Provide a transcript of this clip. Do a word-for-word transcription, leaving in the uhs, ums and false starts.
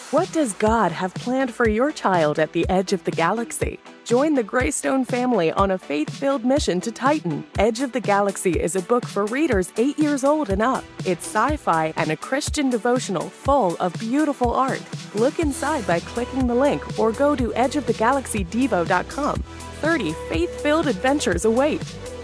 What does God have planned for your child at the edge of the galaxy? Join the Greystone family on a faith-filled mission to Titan. Edge of the Galaxy is a book for readers eight years old and up. It's sci-fi and a Christian devotional full of beautiful art. Look inside by clicking the link or go to edge of the galaxy devo dot com. thirty faith-filled adventures await.